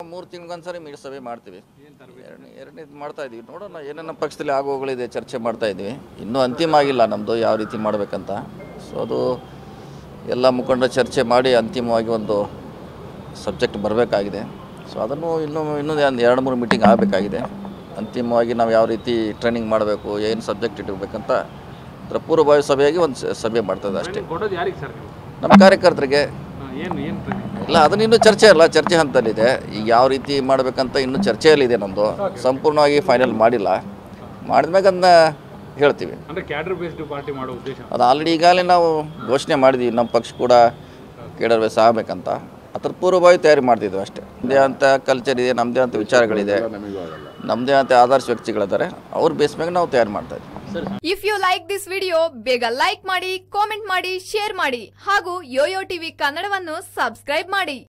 3 ತಿಂಗಳಿಗೊಂದ್ಸರಿ ಸಭೆ ಮಾಡ್ತೀವಿ. ಎರಡನೇದು ಮಾಡ್ತಾ ಇದೀವಿ. ನೋಡೋಣ ಏನೇನು ಪಕ್ಷದಲ್ಲಿ ಆಗೋಗಳಿದೆ ಚರ್ಚೆ ಮಾಡ್ತಾ ಇದ್ವಿ. ಇನ್ನೂ ಅಂತಿಮ ಆಗಿಲ್ಲ ನಮ್ಮದು ಯಾವ ರೀತಿ ಮಾಡಬೇಕಂತ. ಸೊ ಅದು ಎಲ್ಲ ಮುಖಂಡರ ಚರ್ಚೆ ಮಾಡಿ ಅಂತಿಮವಾಗಿ ಒಂದು ಸಬ್ಜೆಕ್ಟ್ ಬರಬೇಕಾಗಿದೆ. ಸೊ ಅದನ್ನು ಇನ್ನೂ 2-3 ಮೀಟಿಂಗ್ ಆಗಬೇಕಾಗಿದೆ. ಅಂತಿಮವಾಗಿ ನಾವು ಯಾವ ರೀತಿ ಟ್ರೈನಿಂಗ್ ಮಾಡಬೇಕು, ಏನು ಸಬ್ಜೆಕ್ಟ್ ಇಟ್ಕೋಬೇಕಂತ ಅದರ ಪೂರ್ವಭಾವಿ ಸಭೆಯಾಗಿ ಒಂದು ಸಭೆ ಮಾಡ್ತದೆ ಅಷ್ಟೇ. ನಮ್ಮ ಕಾರ್ಯಕರ್ತರಿಗೆ ಇಲ್ಲ, ಅದನ್ನ ಇನ್ನೂ ಚರ್ಚೆ ಹಂತದಲ್ಲಿದೆ. ಈಗ ಯಾವ ರೀತಿ ಮಾಡಬೇಕಂತ ಇನ್ನೂ ಚರ್ಚೆಯಲ್ಲಿದೆ. ನಮ್ಮದು ಸಂಪೂರ್ಣವಾಗಿ ಫೈನಲ್ ಮಾಡಿಲ್ಲ. ಮಾಡಿದ್ಮ್ಯಾಗ ಅದನ್ನ ಹೇಳ್ತೀವಿ. ಅದು ಆಲ್ರೆಡಿ ಈಗಾಗಲೇ ನಾವು ಘೋಷಣೆ ಮಾಡಿದ್ದೀವಿ. ನಮ್ಮ ಪಕ್ಷ ಕೂಡ ಕೇಡರ್ ಬೇಸ್ ಆಗಬೇಕಂತ ಅದ್ರ ಪೂರ್ವಭಾವಿ ತಯಾರಿ ಮಾಡ್ತಿದ್ವಿ ಅಷ್ಟೇ. ನಮ್ಮದೇ ಅಂತ ಕಲ್ಚರ್ ಇದೆ, ನಮ್ಮದೇ ಅಂತ ವಿಚಾರಗಳಿದೆ, ನಮ್ಮದೇ ಅಂತ ಆದರ್ಶ ವ್ಯಕ್ತಿಗಳಿದ್ದಾರೆ. ಅವ್ರ ಬೇಸ್ ಮ್ಯಾಗ ನಾವು ತಯಾರು ಮಾಡ್ತಾ ಇದ್ವಿ. If you like this video ಬೇಗ ಲೈಕ್ ಮಾಡಿ, ಕಾಮೆಂಟ್ ಮಾಡಿ, ಶೇರ್ ಮಾಡಿ ಹಾಗೂ ಯೋಯೋ ಟಿವಿ ಕನ್ನಡವನ್ನು ಸಬ್ಸ್ಕ್ರೈಬ್ ಮಾಡಿ.